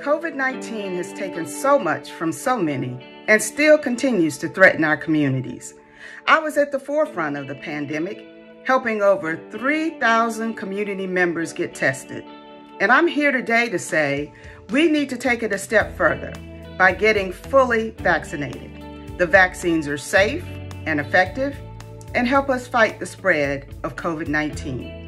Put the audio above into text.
COVID-19 has taken so much from so many and still continues to threaten our communities. I was at the forefront of the pandemic, helping over 3,000 community members get tested. And I'm here today to say we need to take it a step further by getting fully vaccinated. The vaccines are safe and effective and help us fight the spread of COVID-19.